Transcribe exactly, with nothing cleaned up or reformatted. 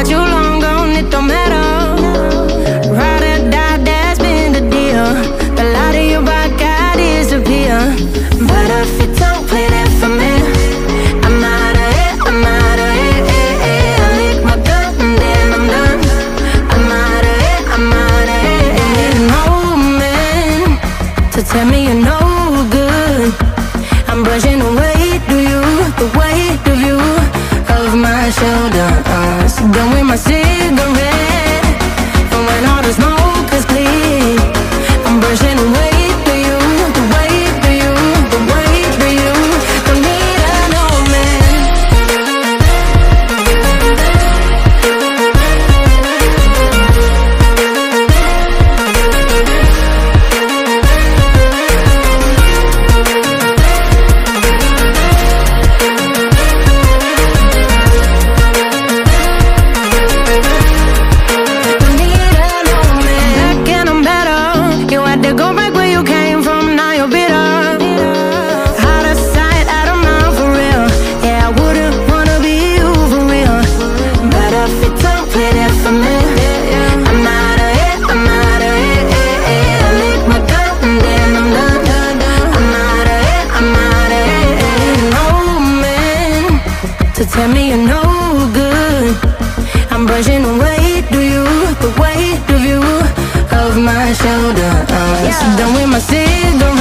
got you long gone, it don't matter. Ride or die, that's been the deal. The light of your bike, I disappear. But if you don't play that for me, I'm out of it, I'm out of it, eh, eh. I lick my gun and then I'm done. I'm out of it, I'm out of it, eh. Need an old man to tell me you're no good. I'm brushing the weight of you, the weight of you off my shoulder. uh, So done with my cigarette, and when all the smoke is clear, I'm brushing the weight of you, the weight of you, the weight of you. Don't need an old man. Tell me you're no good. I'm brushing the weight of you, the weight of you off my shoulder. uh, So done with my cigarette.